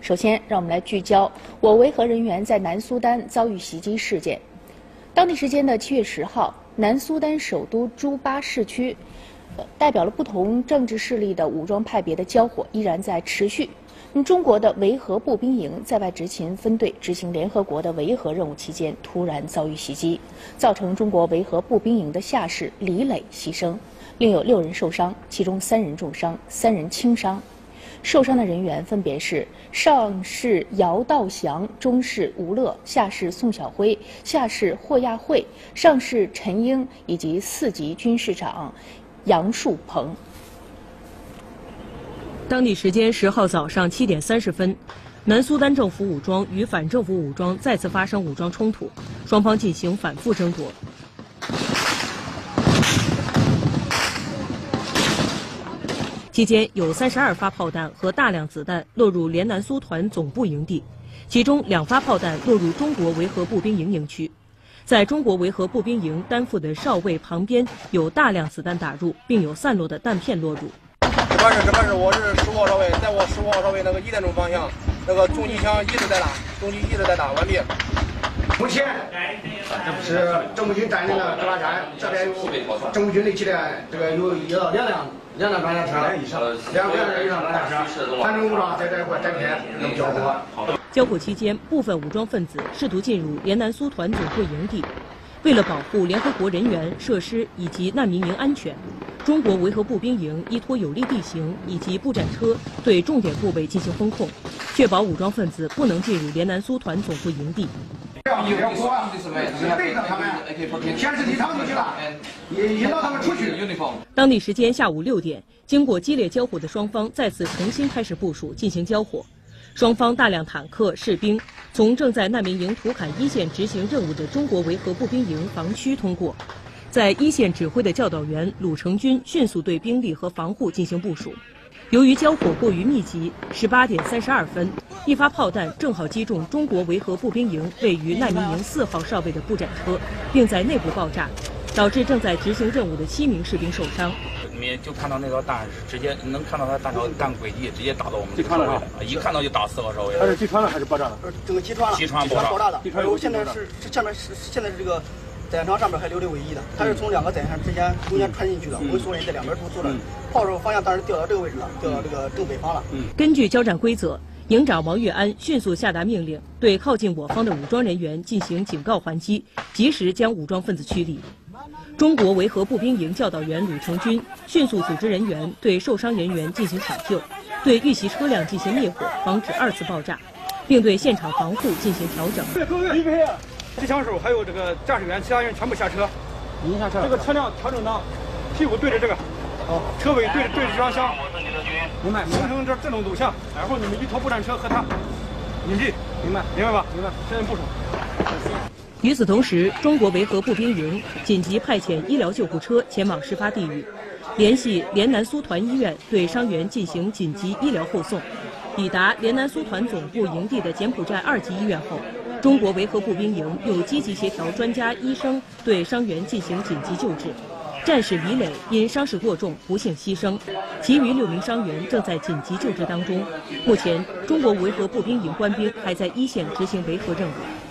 首先，让我们来聚焦我维和人员在南苏丹遭遇袭击事件。当地时间的7月10号，南苏丹首都朱巴市区，代表了不同政治势力的武装派别的交火依然在持续。中国的维和步兵营在外执勤分队执行联合国的维和任务期间，突然遭遇袭击，造成中国维和步兵营的下士李磊牺牲，另有6人受伤，其中3人重伤，3人轻伤。受伤的人员分别是上士姚道祥、中士吴乐、下士宋晓辉、下士霍亚慧、上士陈英以及4级军事长杨树鹏。 当地时间10号早上7点30分，南苏丹政府武装与反政府武装再次发生武装冲突，双方进行反复争夺。期间有32发炮弹和大量子弹落入联南苏团总部营地，其中2发炮弹落入中国维和步兵营营区。在中国维和步兵营担负的哨位旁边有大量子弹打入，并有散落的弹片落入。 这边是我是15号哨位，在我15号哨位那个1点钟方向，那个重机枪一直在打，完毕。 目前是政府军占领了格拉山，这边有政府军的这个有两辆装甲车，2辆以上装甲车，反政府武装在这块展开交火。 交火期间，部分武装分子试图进入联南苏团总部营地，为了保护联合国人员、设施以及难民营安全，中国维和步兵营依托有利地形以及步战车对重点部位进行封控，确保武装分子不能进入联南苏团总部营地。 对着他们，显示地上就去了，引导他们出去。 当地时间下午6点，经过激烈交火的双方再次重新开始部署进行交火。双方大量坦克、士兵从正在难民营土坎一线执行任务的中国维和步兵营防区通过。在一线指挥的教导员鲁成军迅速对兵力和防护进行部署。由于交火过于密集，18点32分，一发炮弹正好击中中国维和步兵营位于难民营4号哨位的步战车，并在内部爆炸，导致正在执行任务的7名士兵受伤。 你就看到那条弹是直接能看到它弹轨迹直接打到我们这个哨位了，一看到就打4号哨位。 它是击穿了还是爆炸了？ 这个击穿了， 击穿爆炸的。然后现在是下面现在是这个载弹舱上面还留着尾翼的，它是从2个载弹舱之间中间穿进去的。我们所有人在2边坐着，炮手方向当时调到这个位置了，调到这个正北方了。 根据交战规则，营长王岳安迅速下达命令，对靠近我方的武装人员进行警告还击，及时将武装分子驱离。中国维和步兵营教导员鲁成军迅速组织人员对受伤人员进行抢救，对遇袭车辆进行灭火，防止2次爆炸，并对现场防护进行调整。 机枪手还有这个驾驶员，其他人全部下车。您下车。这个车辆调整到屁股对着这个，车尾对着集装箱，明白？形成这种走向，然后你们一拖步战车和他隐蔽，明白吧？明白。现在部署。 与此同时，中国维和步兵营紧急派遣医疗救护车前往事发地域，联系联南苏团医院对伤员进行紧急医疗护送。抵达联南苏团总部营地的柬埔寨2级医院后，中国维和步兵营又积极协调专家医生对伤员进行紧急救治。战士李磊因伤势过重不幸牺牲，其余6名伤员正在紧急救治当中。目前，中国维和步兵营官兵还在一线执行维和任务。